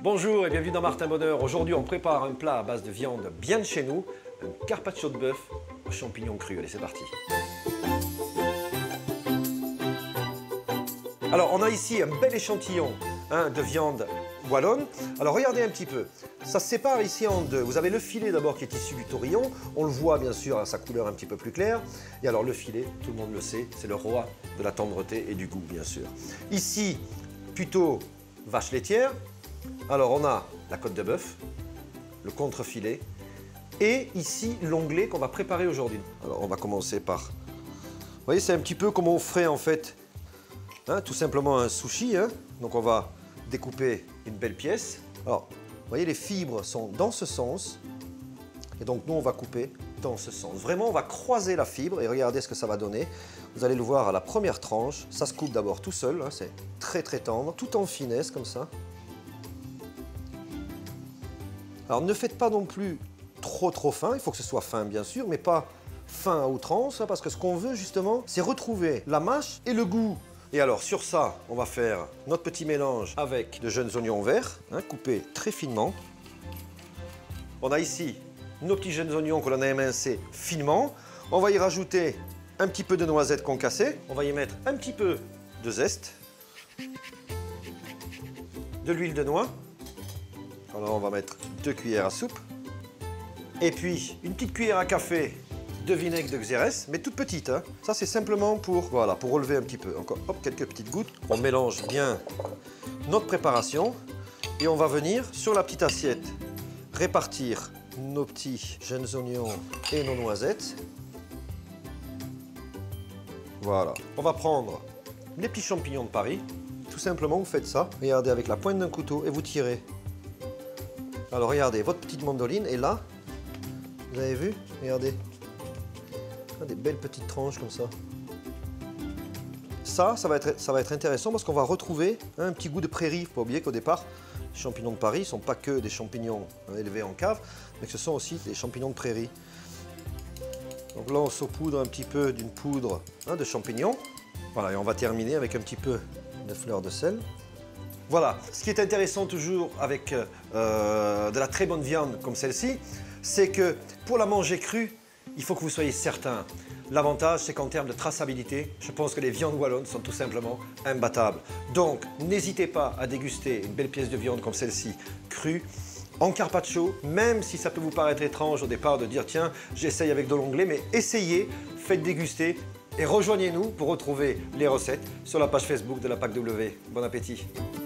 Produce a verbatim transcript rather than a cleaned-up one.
Bonjour et bienvenue dans Martin Bonheur. Aujourd'hui, on prépare un plat à base de viande bien de chez nous, un carpaccio de bœuf aux champignons crus. Allez, c'est parti. Alors, on a ici un bel échantillon hein, de viande wallonne. Alors, regardez un petit peu. Ça se sépare ici en deux. Vous avez le filet d'abord qui est issu du taurillon. On le voit bien sûr à sa couleur un petit peu plus claire. Et alors, le filet, tout le monde le sait, c'est le roi de la tendreté et du goût, bien sûr. Ici, plutôt vache laitière. Alors, on a la côte de bœuf, le contre-filet et ici l'onglet qu'on va préparer aujourd'hui. Alors, on va commencer par... Vous voyez, c'est un petit peu comme on ferait en fait, hein, tout simplement un sushi. Hein. Donc, on va découper une belle pièce. Alors, vous voyez, les fibres sont dans ce sens et donc nous, on va couper dans ce sens. Vraiment, on va croiser la fibre et regardez ce que ça va donner. Vous allez le voir à la première tranche. Ça se coupe d'abord tout seul, hein, c'est très très tendre, tout en finesse comme ça. Alors ne faites pas non plus trop trop fin, il faut que ce soit fin bien sûr, mais pas fin à outrance, hein, parce que ce qu'on veut justement, c'est retrouver la mâche et le goût. Et alors sur ça, on va faire notre petit mélange avec de jeunes oignons verts, hein, coupés très finement. On a ici nos petits jeunes oignons que l'on a émincés finement. On va y rajouter un petit peu de noisettes concassées. On va y mettre un petit peu de zeste, de l'huile de noix. Alors on va mettre deux cuillères à soupe. Et puis une petite cuillère à café de vinaigre de Xérès, mais toute petite. Hein. Ça c'est simplement pour, voilà, pour relever un petit peu. Encore hop, quelques petites gouttes. On mélange bien notre préparation et on va venir sur la petite assiette répartir nos petits jeunes oignons et nos noisettes. Voilà. On va prendre les petits champignons de Paris. Tout simplement, vous faites ça. Regardez avec la pointe d'un couteau et vous tirez. Alors regardez, votre petite mandoline est là. Vous avez vu? Regardez. Des belles petites tranches comme ça. Ça, ça va être, ça va être intéressant parce qu'on va retrouver un petit goût de prairie. Il ne faut pas oublier qu'au départ, les champignons de Paris ne sont pas que des champignons élevés en cave, mais que ce sont aussi des champignons de prairie. Donc là, on saupoudre un petit peu d'une poudre hein, de champignons. Voilà, et on va terminer avec un petit peu de fleur de sel. Voilà, ce qui est intéressant toujours avec euh, de la très bonne viande comme celle-ci, c'est que pour la manger crue, il faut que vous soyez certain. L'avantage, c'est qu'en termes de traçabilité, je pense que les viandes wallonnes sont tout simplement imbattables. Donc, n'hésitez pas à déguster une belle pièce de viande comme celle-ci, crue, en carpaccio, même si ça peut vous paraître étrange au départ de dire « tiens, j'essaye avec de l'onglet », mais essayez, faites déguster et rejoignez-nous pour retrouver les recettes sur la page Facebook de la P A C W. Bon appétit!